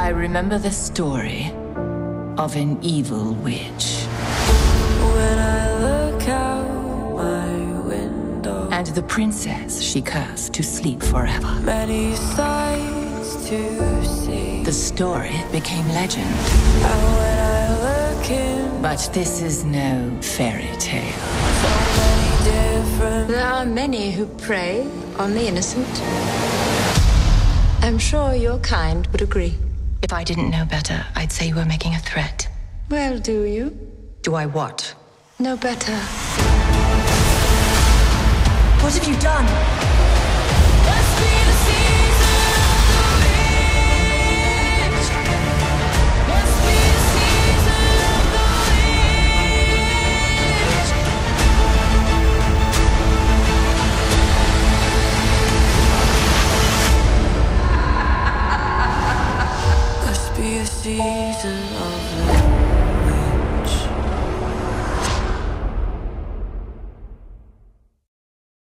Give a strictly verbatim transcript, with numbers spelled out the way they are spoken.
I remember the story of an evil witch. When I look out my window, And the princess she cursed to sleep forever. many sights to see. The story became legend. And when I look in, But this is no fairy tale. so many different. There are many who prey on the innocent. I'm sure your kind would agree. If I didn't know better, I'd say you were making a threat. Well, do you? Do I what? No better. What have you done? Must be the season of the witch. Must be the season of the witch. Must be a season of the